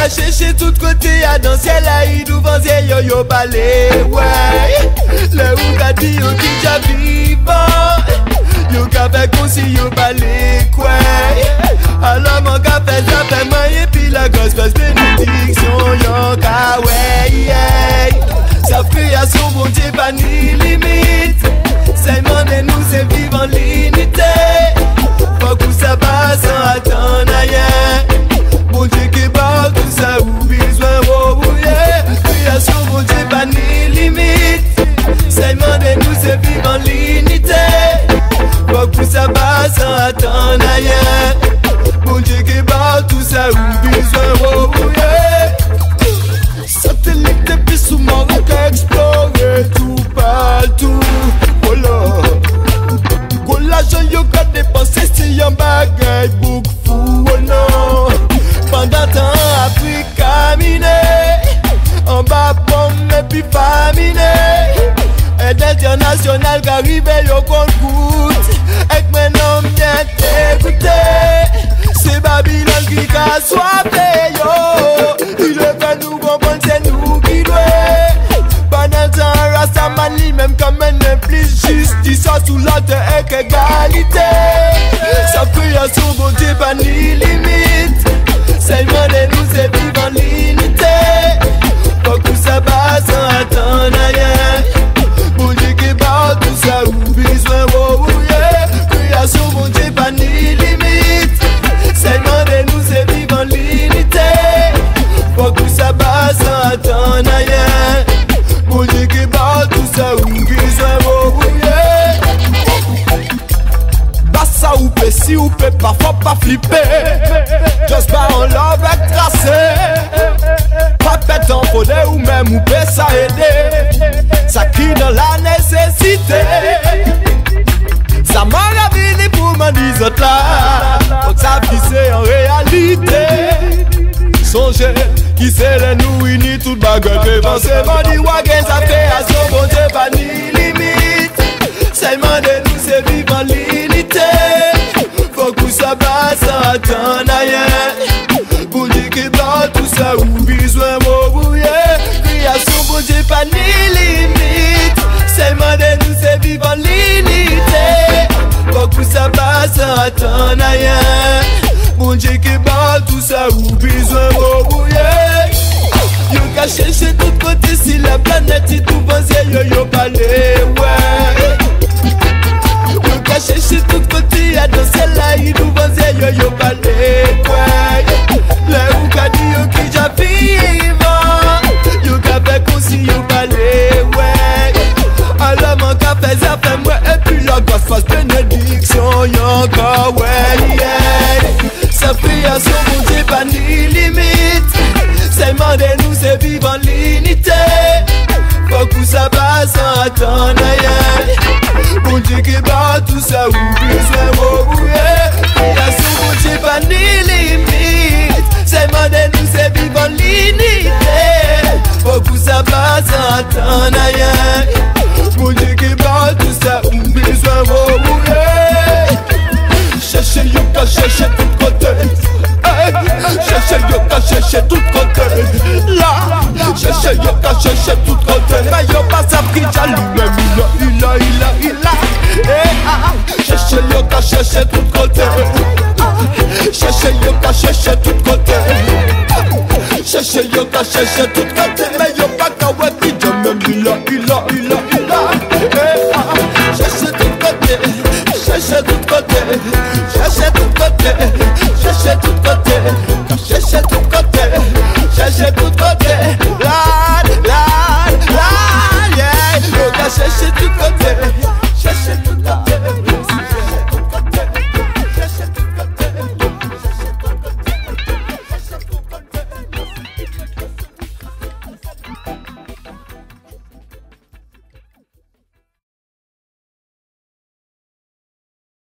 ka chercher tout côté à dans ciel là il nous vanzer yo balé ouais le ou ka di yo ki ja vivant yo ka fait comme si yo balé quoi alors mon ka fait ça fait manger puis la grosse bénédiction yo ka ouais sa création bon Dieu pas ni limite c'est monde nous c'est vivre en l'unité faut que ça passe sans attendre rien bon Dieu qui parle tout ça ou besoin oh yeah création bon Dieu pas ni limite c'est monde nous c'est vivre en l'unité faut que ça passe sans attendre rien bon Dieu qui parle tout ça ou besoin oh yeah satellite depuis sous mon regard explorer tout partout oh là go l'argent yo ka dépenser si y'a bagay bouk fou oh non pendant temps après caminer en bas pomme et puis faminé aide international qu'arrive yo compte goutte et maintenant bien t'écouter c'est Babylone qui a soifé yo il veut nous comprendre c'est nous qui doit pendant temps Rastaman lui-même comme un plus justice sous la terre et égalité sa création bon Dieu pas ni limite seulement de nous c'est vivre en l'unité faut que ça passe sans attendre rien bon Dieu qui parle tout ça ou besoin oh yeah création bon Dieu pas ni limite seulement de nous c'est vivre en l'unité faut que ça passe sans attendre rien bon Dieu qui parle tout ça ou besoin oh yeah bassa ou peut si ou peut pas faut pas flipper just pas en love avec tracé pas pète en folie ou même ou peut ça aider ça qui dans la nécessité ça m'a ravi pour m'en dire autres là faut que ça puisse en réalité songez qui c'est les nous unis toute baguette devant c'est body wagon ça fait à son bon Dieu pas ni limite seulement de nous c'est vivre en l'unité faut que ça passe sans attendre rien pour dire que dans tout ça ou besoin m'oublier création pour Dieu pas ni limite seulement de nous c'est vivre en l'unité faut que ça passe sans attendre rien bon Dieu qui parle tout ça ou besoin m'oublier yo ka chercher tout côté si la planète est tout vanzer yo balé ouais yo ka chercher tout côté à dans celle là il nous vanzer yo balé ouais le ou ka di yo ki ja vivant yo ka fait comme si yo balé ouais alors mon ka fait ça fait moi et puis la grâce fasse bénédiction yo ka ouais yeah sa création bon Dieu pas ni limite seulement de nous c'est vivre en l'unité faut que ça passe sans attendre rien bon Dieu qui bat tout ça ou besoin oh yeah création bon Dieu pas ni limite seulement de nous c'est vivre en l'unité faut que ça passe sans attendre rien bon Dieu qui bat tout ça ou besoin oh yeah cherchez yo ka chercher tout côté cherchez yo ka chercher tout côté là cherchez yo ka chercher tout côté mais yo pas ça qui jaloux il a cherchez yo ka chercher tout côté cherchez yo ka chercher tout côté cherchez yo ka chercher tout côté mais yo pas ka ouais qui même il a cherchez tout côté cherchez tout côté cherchez tout côté cherchez tout côté cherchez tout côté cherchez tout côté